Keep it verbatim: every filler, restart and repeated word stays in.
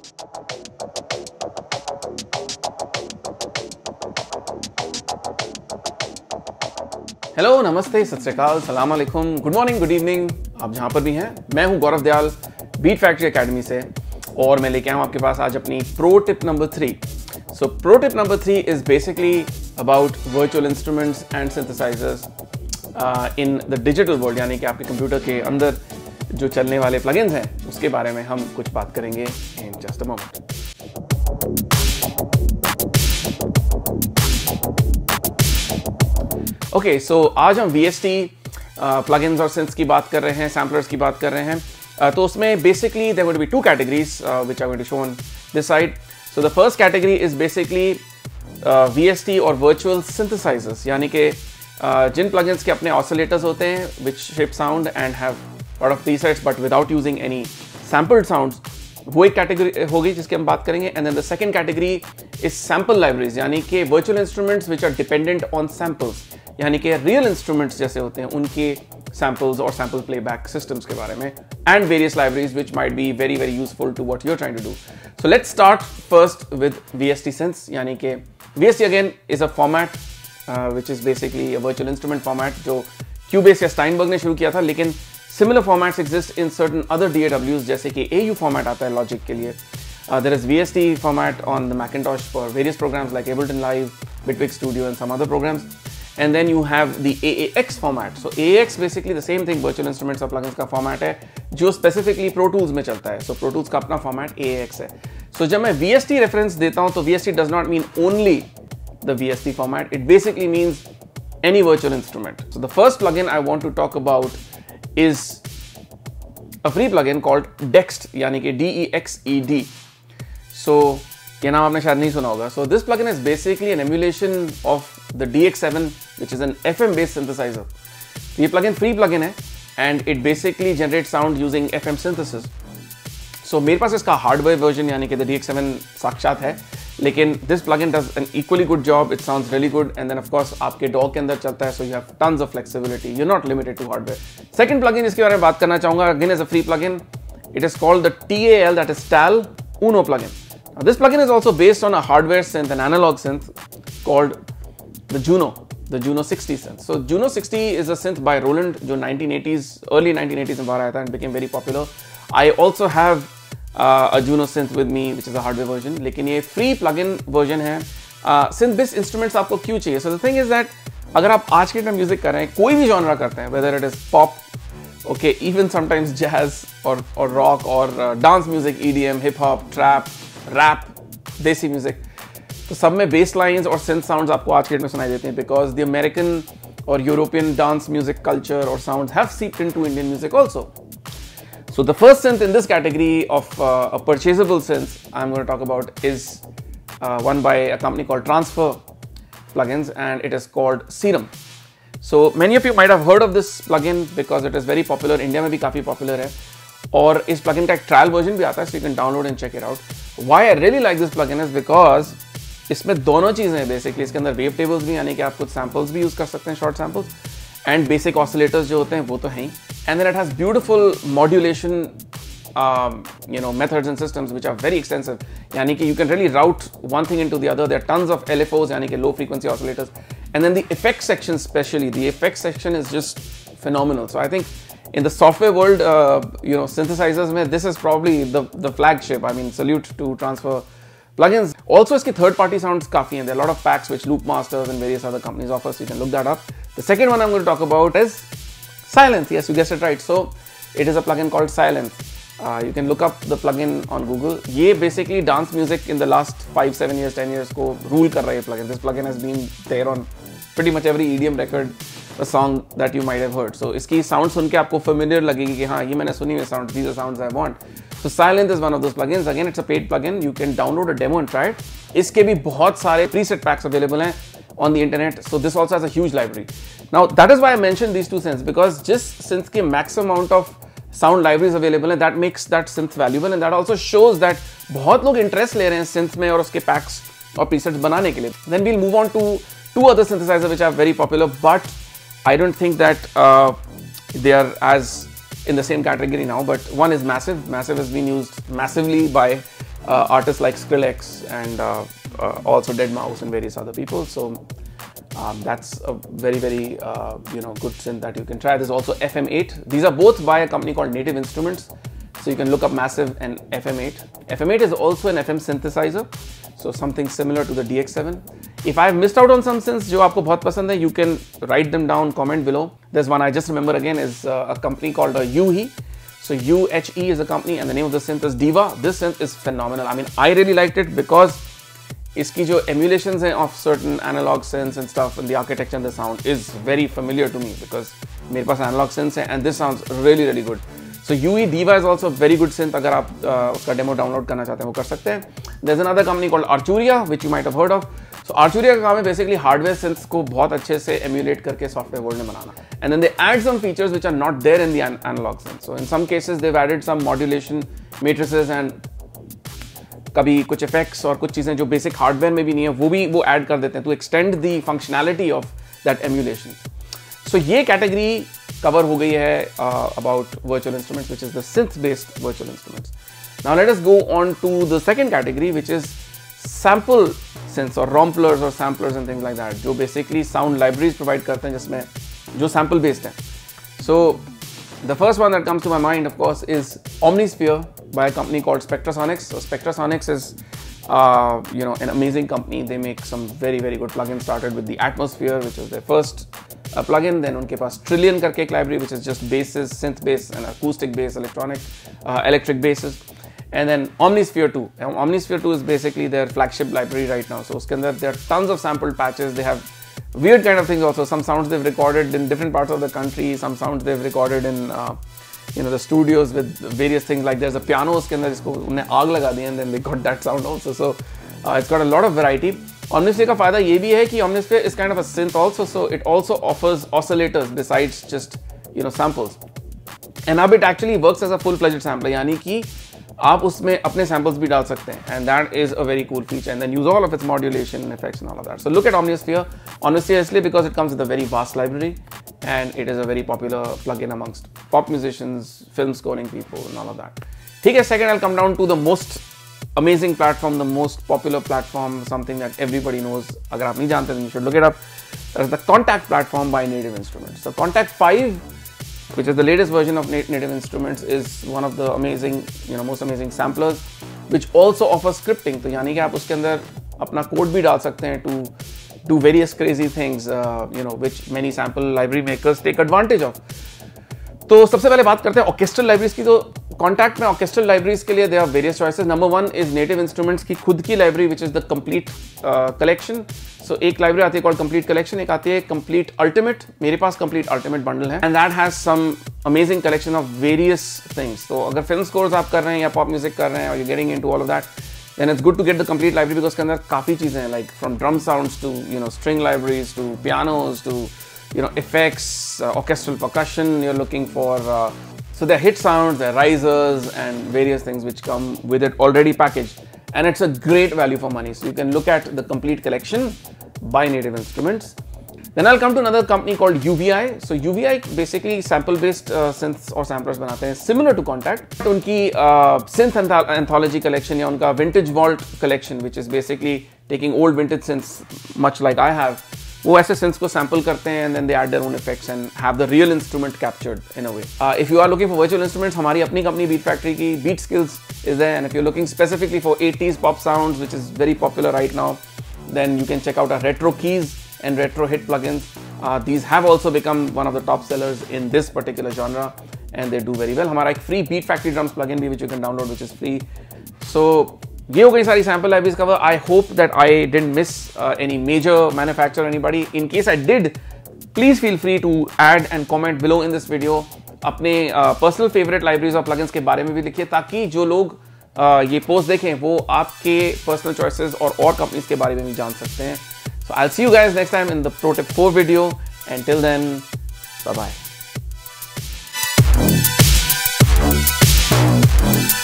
Hello, नमस्ते, सत श्री अकाल, सलाम अलैकुम, गुड मॉर्निंग, गुड इवनिंग, आप जहां पर भी हैं। मैं हूं Gaurav Dayal, beat factory academy से, और मैं लेके आया हूं आपके पास आज अपनी pro tip number three. So pro tip number three is basically about virtual instruments and synthesisers in the digital world, यानी कि आपके कंप्यूटर के अंदर जो चलने वाले प्लगइन्स हैं उसके बारे में हम कुछ बात करेंगे in just a moment. Okay, so आज हम V S T प्लगइन्स और सिंथ्स की बात कर रहे हैं, सैम्पलर्स की बात कर रहे हैं। uh, तो उसमें basically there going to be two categories which I am going to show on this side. So the first category is basically V S T और वर्चुअल सिंथेसाइजर्स, यानी कि uh, जिन प्लगइन्स के अपने ऑसिलेटर्स होते हैं which shape sound and have lot of presets but without using any sampled sounds, वो एक कैटेगरी होगी जिसकी हम बात करेंगे। And then the second category is sample libraries, यानी कि virtual instruments which are dependent on samples, यानी कि रियल इंस्ट्रूमेंट्स जैसे होते हैं उनके सैम्पल्स और सैम्पल प्लेबैक सिस्टम्स के बारे में, and various libraries which might be very very useful to what you are trying to do. So let's start first with V S T synths, यानी कि V S T again is a format which is basically a virtual instrument format जो Cubase या Steinberg ने शुरू किया था, लेकिन similar formats exist in certain other D A Ws, जैसे कि A U फॉर्मेट आता है लॉजिक के लिए। There is V S T format on the Macintosh for various programs like Ableton Live, Beatfactory Studio and some other programs. And then you have the A A X format. So A A X basically the same thing, virtual instruments और plugins का format है जो specifically Pro Tools में चलता है। So Pro Tools का अपना format A A X है। So जब मैं V S T reference देता हूँ तो V S T does not mean only the V S T format. It basically means any virtual instrument. So the first plugin I want to talk about is a free plugin called Dext, यानी कि D E X E D. So ये नाम आपने शायद नहीं सुना होगा। So this plugin is basically an emulation of the D X seven, which is an F M based synthesizer. ये plugin free plugin है and it basically generates sound using F M synthesis. So मेरे पास इसका hardware version यानी कि the D X seven साक्षात है, लेकिन this plugin does an equally good job. It sounds really good and then of course आपके D A W के अंदर चलता है, so you have tons of flexibility. You're not limited to hardware. Second plugin जिसके बारे में बात करना चाहूँगा, again is a free plugin. It is called the T A L, that is T A L Uno plugin. Now, this plugin is also based on a hardware synth, an analog synth called the Juno, the Juno sixty synth. So Juno sixty is a synth by Roland जो nineteen eighties, early nineteen eighties में बाहर आया था and became very popular. I also have uh, a Juno synth with me, which is a hardware version. लेकिन ये free plugin version है। uh, synth based instruments आपको क्यों चाहिए? So the thing is that अगर आप आज के टाइम म्यूजिक कर रहे हैं, कोई भी genre करते हैं, whether it is pop, okay, even sometimes jazz or or rock or uh, dance music, E D M, hip hop, trap, rap, desi music, तो सब में बेस लाइन्स और सिंथ साउंड्स आपको आज के डेट में सुनाई देते हैं बिकॉज द अमेरिकन और यूरोपियन डांस म्यूजिक कल्चर और sounds have seeped into Indian music also. So the first synth in this category of uh, a purchasable synth I'm going to talk about is uh, one by a company called Transfer Plugins and it is called Serum. So many of you might have heard of this plugin because it is very popular. India में भी काफी popular है और इस plugin का एक trial version भी आता है, so you can download and check it out. Why I really like this plugin is because इसमें दोनों चीज़ें हैं बेसिकली. इसके अंदर वेव टेबल्स भी, यानी कि आप कुछ सैम्पल्स भी यूज़ कर सकते हैं, short samples, and basic oscillators जो होते हैं वो तो हैं ही. And then it has beautiful modulation you know methods and systems which are very extensive, यानी कि you can really route one thing into the other. There are tons of L F Os, यानी कि low frequency oscillators, and then the effect section, specially the effect section is just phenomenal. So I think in the software world, uh, you know, synthesizers mein, this is probably the the flagship. I mean, salute to Transfer Plugins. Also, इसके third party sounds काफी हैं. There are a lot of packs which Loop Masters and various other companies offer, so you can look that up. The second one I'm going to talk about is Silence. Yes, you guessed it right. So it is a plugin called Silence. Uh, you can look up the plugin on Google. ये basically dance music in the last five, seven years, ten years को rule कर रहा है plugin. This plugin has been there on pretty much every E D M record, a song that you might have heard. So इसकी sound सुन के आपको familiar लगेगी कि हाँ ये मैंने सुनी हुई sound, these are sounds I want. So Silence is one of those plugins. Again, it's a paid plugin. You can download a demo and try it. इसके भी बहुत सारे preset packs available हैं on the internet. So this also has a huge library. Now that is why I mentioned these two synths, because just synth के maximum amount of sound libraries available हैं, that makes that synth valuable, and that also shows that बहुत लोग interest ले रहे हैं synth में और उसके packs और presets बनाने के लिए. Then we'll move on to two other synthesizers which are very popular, but I don't think that uh, they are as in the same category now. But one is Massive. Massive has been used massively by uh, artists like Skrillex and uh, uh, also dead mouse and various other people. So um, that's a very very uh, you know good synth that you can try. There's also F M eight. These are both by a company called Native Instruments. So you can look up Massive and F M eight. F M eight is also an F M synthesizer, so something similar to the D X seven. If I've missed out on some synths जो आपको बहुत पसंद है, you can write them down, comment below. There's one I just remember again is uh, a company called uh, U H E. So U H E is a company and the name of the synth is Diva. This synth is phenomenal. I mean, I really liked it because इसकी जो emulations हैं of certain analog synths and stuff and the architecture and the sound is very familiar to me because मेरे पास analog synths हैं and this sounds really really good. So U E Diva is also a very good synth. अगर आप uh, उसका demo download करना चाहते हैं वो कर सकते हैं. There's another company called Arturia which you might have heard of. So Arturia का काम है basically hardware synths को बहुत अच्छे से emulate करके software world में बनाना. And then they add some features which are not there in the an analog synth. So in some cases they've added some modulation matrices and कभी कुछ effects और कुछ चीजें जो basic hardware में भी नहीं है वो भी वो add कर देते हैं to extend the functionality of that emulation. So ये category cover हो गई है uh, about virtual instruments, which is the synth-based virtual instruments. Now let us go on to the second category, which is sample synths or romplers or samplers and things like that, जो basically sound libraries provide करते हैं जिसमें जो sample based है. So the first one that comes to my mind, of course, is Omnisphere by a company called Spectrasonics. So Spectrasonics is uh, you know an amazing company. They make some very very good plugins. Started with the Atmosphere, which was their first a plugin, then उनके पास Trillion करके एक library which is just basses, synth bass and acoustic bass, electronic, uh, electric basses, and then Omnisphere two. And Omnisphere two is basically their flagship library right now. So उसके अंदर there are tons of sampled patches. They have weird kind of things also. Some sounds they've recorded in different parts of the country. Some sounds they've recorded in uh, you know the studios with various things. Like there's a piano उसके अंदर जिसको उन्हें आग लगा दी and then they got that sound also. So uh, it's got a lot of variety. Omnisphere का फायदा ये भी है कि Omnisphere is kind of a synth also, so it also offers oscillators besides just you know samples. And now it actually works as a full-fledged sampler, यानी कि आप उसमें अपने samples भी डाल सकते हैं, and that is a very cool feature. And then use all of its modulation effects and all of that. So look at Omnisphere. Omnisphere इसलिए because it comes with a very vast library, and it is a very popular plugin amongst pop musicians, film scoring people, and all of that. ठीक है, second I'll come down to the most amazing platform, the most popular platform, something that everybody knows. अगर आप नहीं जानते then you should look it up. That is the Contact platform by Native Instruments. So Contact five, which is the latest version of Native Instruments, is one of the amazing, you know, most amazing samplers, which also offers scripting. तो यानी कि आप उसके अंदर अपना code भी डाल सकते हैं to do various crazy things, uh, you know, which many sample library makers take advantage of. तो सबसे पहले बात करते हैं ऑर्केस्ट्रल लाइब्रेरीज की. तो कॉन्टैक्ट में ऑर्केस्ट्रल लाइब्रेरीज के लिए there are various choices. Number one is native instruments की खुद की library which is the complete collection. So एक लाइब्रेरी आती है कॉल्ड कंप्लीट कलेक्शन, एक आती है कंप्लीट अल्टीमेट. मेरे पास कंप्लीट अल्टीमेट बंडल है and that has some amazing collection of various things. तो अगर फिल्म स्कोर्स आप कर रहे हैं या पॉप म्यूजिक कर रहे हैं और you getting into all of that, then it's good to get the complete library because उसके अंदर काफ़ी चीज़ें हैं, like from drum sounds to you know string libraries to pianos to you know effects, uh, orchestral percussion you're looking for. Uh, so there are hit sounds, there are risers and various things which come with it already packaged, and it's a great value for money. So you can look at the complete collection by Native Instruments. Then I'll come to another company called U V I. So U V I basically sample-based uh, synths और samplers बनाते हैं, similar to Contact. उनकी uh, synth anthology collection या उनका vintage vault collection, which is basically taking old vintage synths, much like I have. वो ऐसे synths को sample करते हैं and then they add their own effects and have the real instrument captured in a way. Uh, if you are looking for virtual instruments, हमारी अपनी company Beatfactory की Beat Skills is there, and if you're looking specifically for eighties pop sounds, which is very popular right now, then you can check out our retro keys and retro hit plugins. Uh, these have also become one of the top sellers in this particular genre and they do very well. हमारा एक free Beatfactory drums plugin भी which you can download, which is free. So ये हो गई सारी sample libraries cover. I hope that I didn't miss uh, any major manufacturer, anybody. In case I did, please feel free to add and comment below in this video. अपने uh, personal favorite libraries और plugins के बारे में भी लिखिए ताकि जो लोग uh, ये post देखें वो आपके personal choices और और companies के बारे में भी जान सकते हैं. So I'll see you guys next time in the Pro Tip four video. Until then, bye bye.